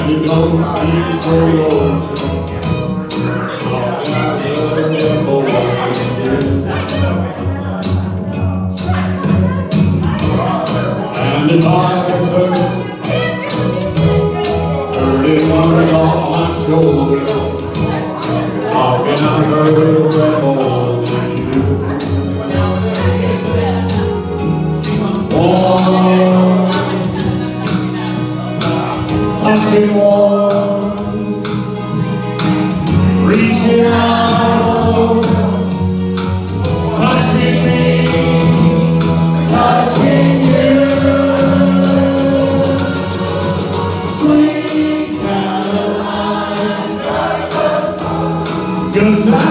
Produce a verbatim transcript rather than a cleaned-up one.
And it don't seem so lonely. How can I love you more than you? And if I hurt, hurting one's off my shoulder, how can I hurt her more than you? Warm, touching warm, reaching out, touching me, touching you. Sweet Caroline, good time.